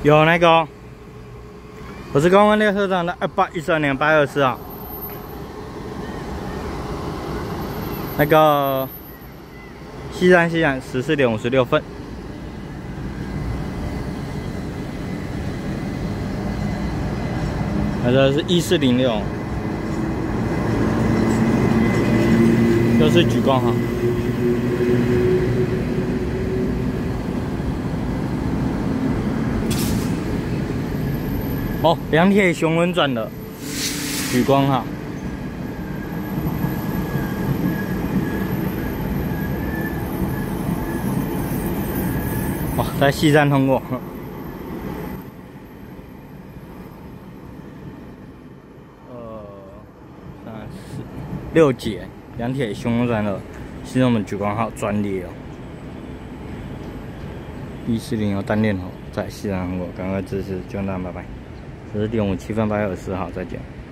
有那个，我是公安列车长的2813年8月24号。那个西站14点56分。那这是1406，又是莒光号。哦，两铁雄温转的莒光号。哇，在西站通过。6节两铁雄温转的是我们莒光号专列哦。1406单列头在西站通过，赶快支持，就那拜拜。这是第57分8月24号，再见。